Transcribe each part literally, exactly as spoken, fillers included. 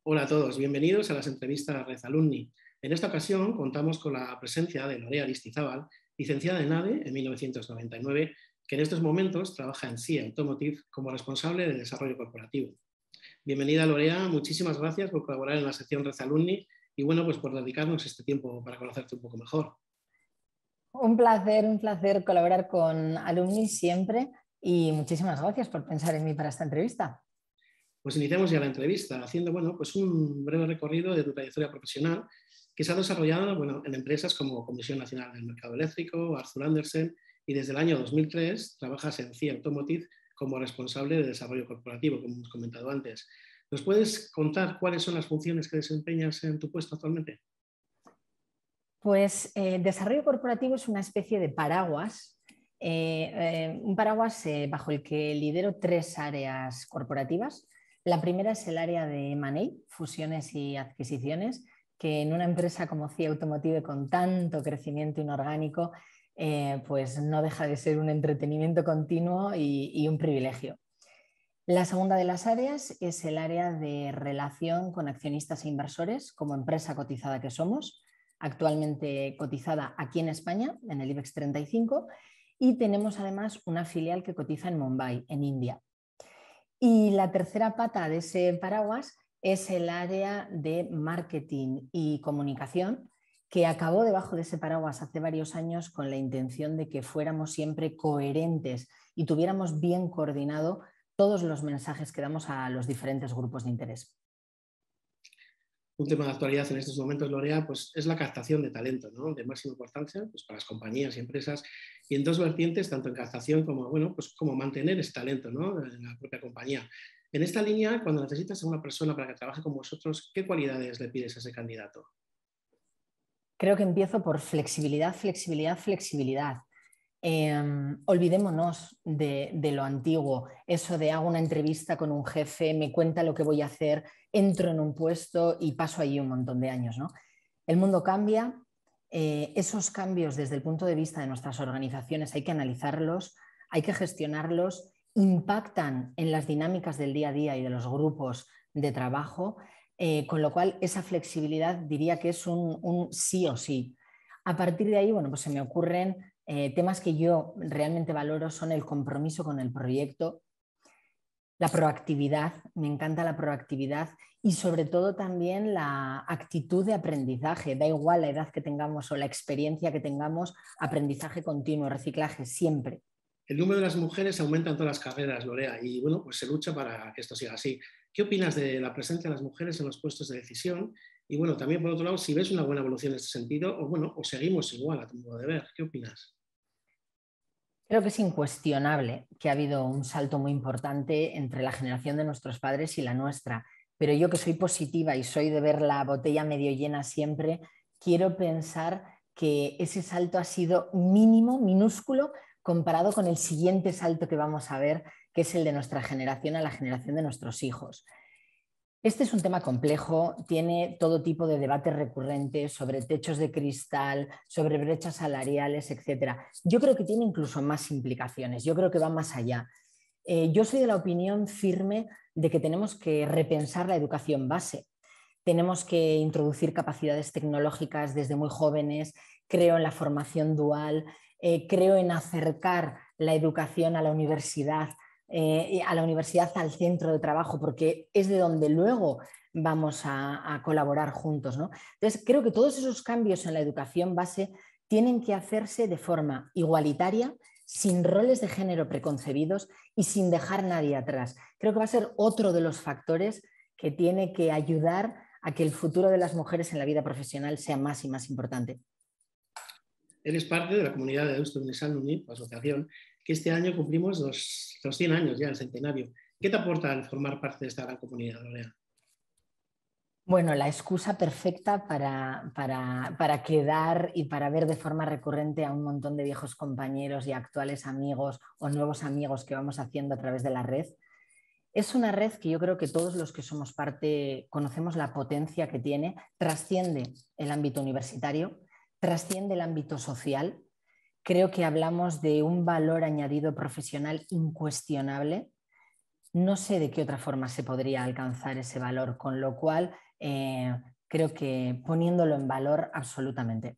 Hola a todos, bienvenidos a las entrevistas Red Alumni. En esta ocasión contamos con la presencia de Lorea Aristizábal, licenciada en ADE en mil novecientos noventa y nueve, que en estos momentos trabaja en S I A Automotive como responsable de desarrollo corporativo. Bienvenida Lorea, muchísimas gracias por colaborar en la sección Red Alumni y bueno, pues por dedicarnos este tiempo para conocerte un poco mejor. Un placer, un placer colaborar con Alumni siempre y muchísimas gracias por pensar en mí para esta entrevista. Pues iniciamos ya la entrevista haciendo bueno, pues un breve recorrido de tu trayectoria profesional que se ha desarrollado bueno, en empresas como Comisión Nacional del Mercado Eléctrico, Arthur Andersen, y desde el año dos mil tres trabajas en S I A Automotive como responsable de desarrollo corporativo, como hemos comentado antes. ¿Nos puedes contar cuáles son las funciones que desempeñas en tu puesto actualmente? Pues eh, desarrollo corporativo es una especie de paraguas, eh, eh, un paraguas eh, bajo el que lidero tres áreas corporativas. La primera es el área de eme and A, fusiones y adquisiciones, que en una empresa como S I A Automotive con tanto crecimiento inorgánico, eh, pues no deja de ser un entretenimiento continuo y, y un privilegio. La segunda de las áreas es el área de relación con accionistas e inversores, como empresa cotizada que somos, actualmente cotizada aquí en España, en el IBEX treinta y cinco, y tenemos además una filial que cotiza en Mumbai, en India. Y la tercera pata de ese paraguas es el área de marketing y comunicación, que acabó debajo de ese paraguas hace varios años con la intención de que fuéramos siempre coherentes y tuviéramos bien coordinado todos los mensajes que damos a los diferentes grupos de interés. Un tema de actualidad en estos momentos, Lorea, pues es la captación de talento, ¿no? De máxima importancia pues, para las compañías y empresas, y en dos vertientes, tanto en captación como, bueno, pues, como mantener ese talento, ¿no? En la propia compañía. En esta línea, cuando necesitas a una persona para que trabaje con vosotros, ¿qué cualidades le pides a ese candidato? Creo que empiezo por flexibilidad, flexibilidad, flexibilidad. Eh, olvidémonos de, de lo antiguo, eso de hago una entrevista con un jefe, me cuenta lo que voy a hacer, entro en un puesto y paso ahí un montón de años, ¿no? El mundo cambia, eh, esos cambios desde el punto de vista de nuestras organizaciones hay que analizarlos, hay que gestionarlos, impactan en las dinámicas del día a día y de los grupos de trabajo, eh, con lo cual esa flexibilidad diría que es un, un sí o sí. A partir de ahí, bueno, pues se me ocurren Eh, temas que yo realmente valoro son el compromiso con el proyecto, la proactividad, me encanta la proactividad y sobre todo también la actitud de aprendizaje, da igual la edad que tengamos o la experiencia que tengamos, aprendizaje continuo, reciclaje, siempre. El número de las mujeres aumenta en todas las carreras, Lorea, y bueno, pues se lucha para que esto siga así. ¿Qué opinas de la presencia de las mujeres en los puestos de decisión? Y bueno, también por otro lado, si ves una buena evolución en este sentido, o bueno, o seguimos igual a tu modo de ver. ¿Qué opinas? Creo que es incuestionable que ha habido un salto muy importante entre la generación de nuestros padres y la nuestra, pero yo que soy positiva y soy de ver la botella medio llena siempre, quiero pensar que ese salto ha sido mínimo, minúsculo, comparado con el siguiente salto que vamos a ver, que es el de nuestra generación a la generación de nuestros hijos. Este es un tema complejo, tiene todo tipo de debates recurrentes sobre techos de cristal, sobre brechas salariales, etcétera. Yo creo que tiene incluso más implicaciones, yo creo que va más allá. Eh, yo soy de la opinión firme de que tenemos que repensar la educación base. Tenemos que introducir capacidades tecnológicas desde muy jóvenes, creo en la formación dual, eh, creo en acercar la educación a la universidad, eh, a la universidad al centro de trabajo, porque es de donde luego vamos a, a colaborar juntos, ¿no? Entonces, creo que todos esos cambios en la educación base tienen que hacerse de forma igualitaria, sin roles de género preconcebidos y sin dejar nadie atrás. Creo que va a ser otro de los factores que tiene que ayudar a que el futuro de las mujeres en la vida profesional sea más y más importante. Eres parte de la comunidad de Deusto Unisal Unit, asociación, que este año cumplimos los, los cien años ya, el centenario. ¿Qué te aporta el formar parte de esta gran comunidad, Lorea? Bueno, la excusa perfecta para, para, para quedar y para ver de forma recurrente a un montón de viejos compañeros y actuales amigos o nuevos amigos que vamos haciendo a través de la red. Es una red que yo creo que todos los que somos parte conocemos la potencia que tiene, trasciende el ámbito universitario, trasciende el ámbito social. Creo que hablamos de un valor añadido profesional incuestionable. no sé de qué otra forma se podría alcanzar ese valor, con lo cual eh, creo que poniéndolo en valor absolutamente.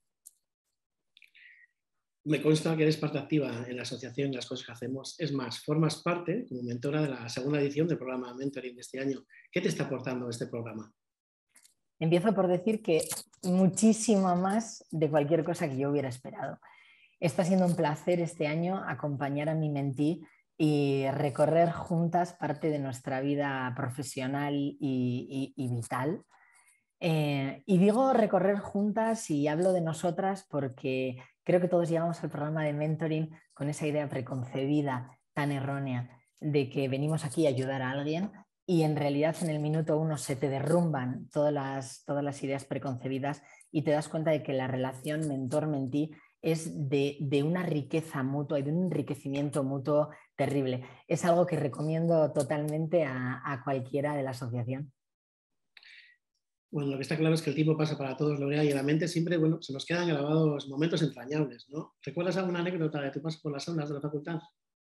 Me consta que eres parte activa en la asociación y las cosas que hacemos. Es más, formas parte como mentora de la segunda edición del programa Mentoring de este año. ¿Qué te está aportando este programa? Empiezo por decir que muchísimo más de cualquier cosa que yo hubiera esperado. Está siendo un placer este año acompañar a mi mentí y recorrer juntas parte de nuestra vida profesional y, y, y vital. Eh, y digo recorrer juntas y hablo de nosotras porque creo que todos llegamos al programa de mentoring con esa idea preconcebida tan errónea de que venimos aquí a ayudar a alguien y en realidad en el minuto uno se te derrumban todas las, todas las ideas preconcebidas y te das cuenta de que la relación mentor-mentí es de, de una riqueza mutua y de un enriquecimiento mutuo terrible. Es algo que recomiendo totalmente a, a cualquiera de la asociación. Bueno, lo que está claro es que el tiempo pasa para todos, Lorea, y en la mente siempre, bueno, se nos quedan grabados momentos entrañables, ¿no? ¿Recuerdas alguna anécdota de tu paso por las aulas de la facultad?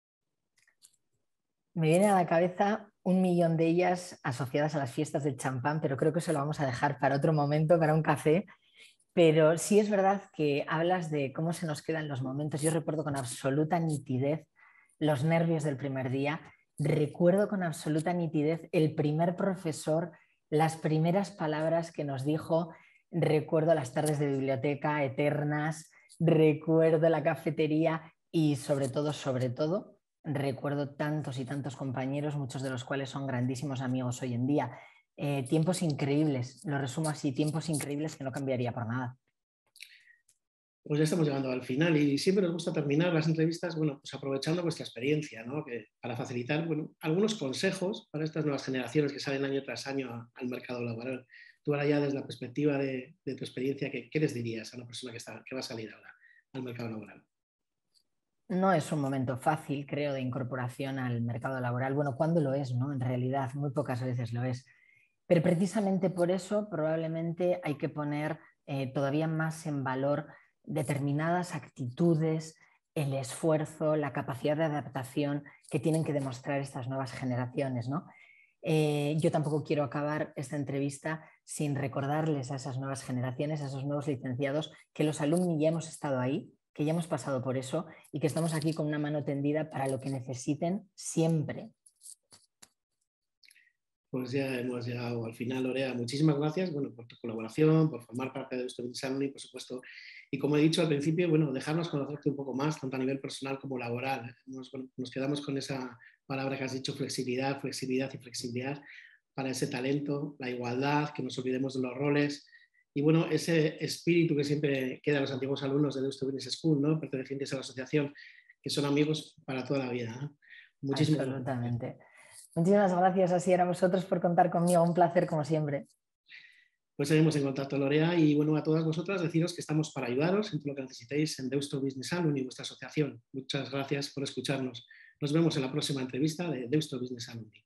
Me viene a la cabeza un millón de ellas asociadas a las fiestas del champán, pero creo que eso lo vamos a dejar para otro momento, para un café. Pero sí es verdad que hablas de cómo se nos quedan los momentos. Yo recuerdo con absoluta nitidez los nervios del primer día. Recuerdo con absoluta nitidez el primer profesor, las primeras palabras que nos dijo. Recuerdo las tardes de biblioteca eternas, recuerdo la cafetería y sobre todo, sobre todo, recuerdo tantos y tantos compañeros, muchos de los cuales son grandísimos amigos hoy en día. Eh, tiempos increíbles, lo resumo así, tiempos increíbles que no cambiaría por nada. Pues ya estamos llegando al final y siempre nos gusta terminar las entrevistas, bueno, pues aprovechando vuestra experiencia, ¿no? Que para facilitar, bueno, algunos consejos para estas nuevas generaciones que salen año tras año a, al mercado laboral. Tú ahora ya desde la perspectiva de, de tu experiencia, ¿qué, ¿qué les dirías a una persona que, está, que va a salir ahora al mercado laboral? No es un momento fácil, creo, de incorporación al mercado laboral. Bueno, ¿cuándo lo es, no? En realidad, muy pocas veces lo es. Pero precisamente por eso probablemente hay que poner eh, todavía más en valor determinadas actitudes, el esfuerzo, la capacidad de adaptación que tienen que demostrar estas nuevas generaciones, ¿no? Eh, yo tampoco quiero acabar esta entrevista sin recordarles a esas nuevas generaciones, a esos nuevos licenciados, que los alumni ya hemos estado ahí, que ya hemos pasado por eso y que estamos aquí con una mano tendida para lo que necesiten siempre. Pues ya hemos llegado al final, Lorea. Muchísimas gracias, bueno, por tu colaboración, por formar parte de nuestro Business Alumni, por supuesto. Y como he dicho al principio, bueno, dejarnos conocerte un poco más, tanto a nivel personal como laboral. Nos, bueno, nos quedamos con esa palabra que has dicho, flexibilidad, flexibilidad y flexibilidad para ese talento, la igualdad, que nos olvidemos de los roles y, bueno, ese espíritu que siempre queda a los antiguos alumnos de Deusto Business School, ¿no? Pertenecientes a la asociación, que son amigos para toda la vida, ¿no? Muchísimas gracias. Absolutamente. Muchísimas gracias, Asier, a vosotros por contar conmigo. Un placer, como siempre. Pues seguimos en contacto, Lorea, y bueno, a todas vosotras deciros que estamos para ayudaros en todo lo que necesitéis en Deusto Business Alumni y vuestra asociación. Muchas gracias por escucharnos. Nos vemos en la próxima entrevista de Deusto Business Alumni.